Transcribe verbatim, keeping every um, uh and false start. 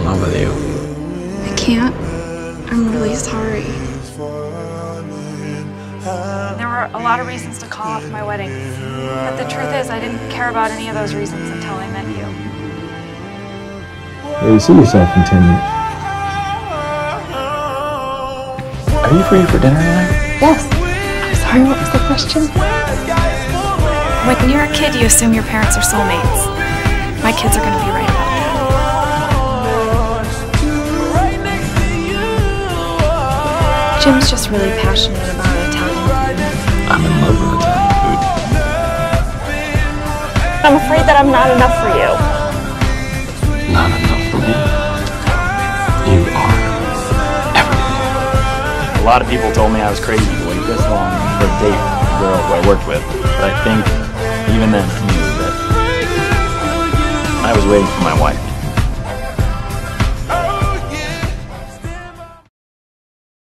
love with you. I can't. I'm really sorry. There were a lot of reasons to call off my wedding, but the truth is I didn't care about any of those reasons until I met you. Where do you see yourself in ten years? Are you free for dinner tonight? Yes. I'm sorry, what was the question? When you're a kid, you assume your parents are soulmates. My kids are going to be right about that. Jim's just really passionate about Italian food. I'm in love with Italian food. I'm afraid that I'm not enough for you. Not enough for me. You are everything. A lot of people told me I was crazy to wait this long for a date with a girl who I worked with, but I think even then I knew that I was waiting for my wife.